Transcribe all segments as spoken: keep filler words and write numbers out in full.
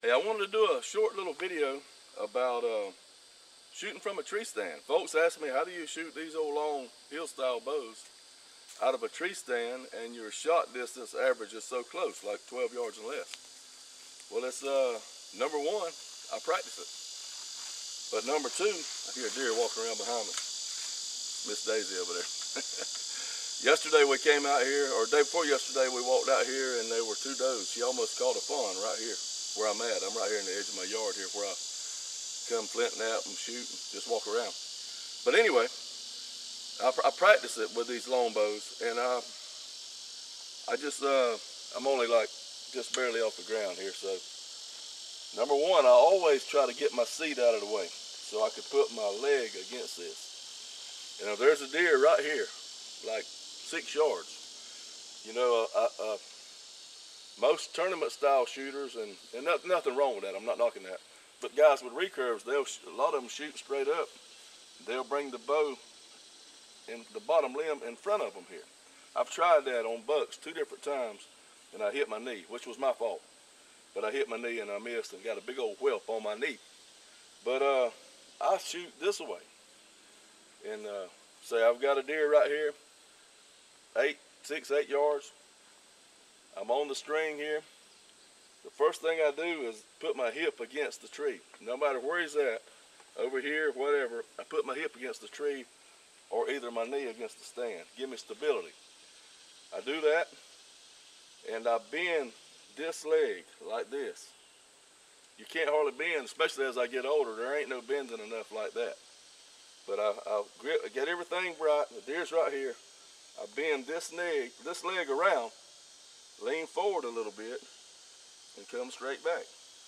Hey, I wanted to do a short little video about uh, shooting from a tree stand. Folks ask me, how do you shoot these old long hill style bows out of a tree stand and your shot distance average is so close, like twelve yards and less? Well, it's uh, number one, I practice it. But number two, I hear a deer walking around behind me. Miss Daisy over there. Yesterday we came out here, or day before yesterday we walked out here and there were two does. She almost caught a fawn right here where I'm at. I'm right here in the edge of my yard here where I come flinting out and shoot and just walk around. But anyway, I, I practice it with these longbows, and I, I just, uh, I'm only like just barely off the ground here. So number one, I always try to get my seat out of the way so I could put my leg against this. And if there's a deer right here, like six yards, you know, uh, uh, most tournament style shooters, and, and not, nothing wrong with that, I'm not knocking that, but guys with recurves, they'll, a lot of them shoot straight up. They'll bring the bow and the bottom limb in front of them here. I've tried that on bucks two different times, and I hit my knee, which was my fault. But I hit my knee and I missed and got a big old whelp on my knee. But uh, I shoot this way. And uh, say I've got a deer right here, eight, six, eight yards. I'm on the string here. The first thing I do is put my hip against the tree. No matter where he's at, over here, whatever, I put my hip against the tree or either my knee against the stand. Give me stability. I do that, and I bend this leg like this. You can't hardly bend, especially as I get older. There ain't no bending enough like that. But I, I'll grip, get everything right. The deer's right here. I bend this leg, this leg around, lean forward a little bit, and come straight back.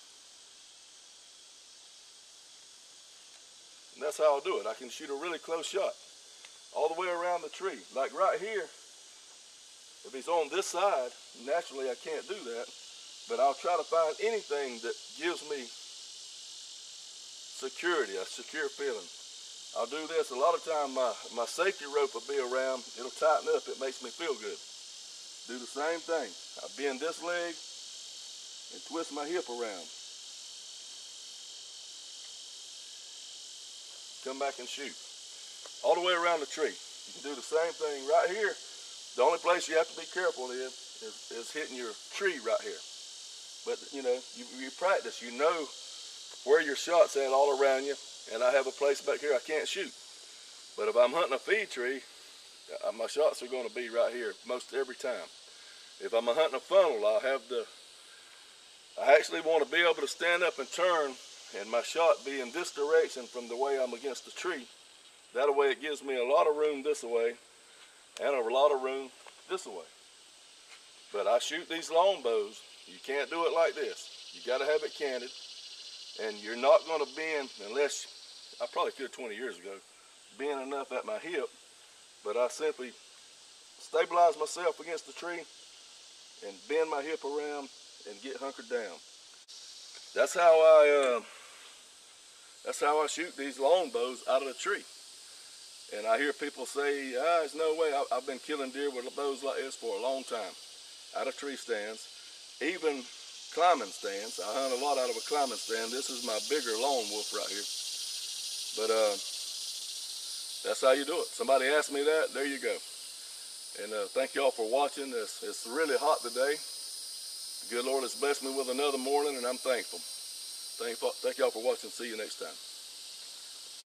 And that's how I'll do it. I can shoot a really close shot all the way around the tree. Like right here, if he's on this side, naturally I can't do that, but I'll try to find anything that gives me security, a secure feeling. I'll do this. A lot of time my, my safety rope will be around. It'll tighten up. It makes me feel good. Do the same thing. I bend this leg and twist my hip around. Come back and shoot. All the way around the tree. You can do the same thing right here. The only place you have to be careful is, is, is hitting your tree right here. But you know, you, you practice, you know where your shot's at all around you, and I have a place back here I can't shoot. But if I'm hunting a feed tree, uh, my shots are going to be right here most every time. If I'm hunting a funnel, I'll have the, I actually want to be able to stand up and turn and my shot be in this direction from the way I'm against the tree. That way it gives me a lot of room this way and a lot of room this way. But I shoot these longbows. You can't do it like this. You got to have it canted, and you're not going to bend unless, I probably could twenty years ago, bend enough at my hip, but I simply stabilize myself against the tree and bend my hip around and get hunkered down. That's how I, uh, that's how I shoot these longbows out of the tree. And I hear people say, ah, there's no way. I, I've been killing deer with bows like this for a long time, out of tree stands, even climbing stands. I hunt a lot out of a climbing stand. This is my bigger lone wolf right here. But uh, that's how you do it. Somebody asked me that, there you go. And uh, thank y'all for watching. It's, it's really hot today. The good Lord has blessed me with another morning, and I'm thankful. Thank, thank y'all for watching. See you next time.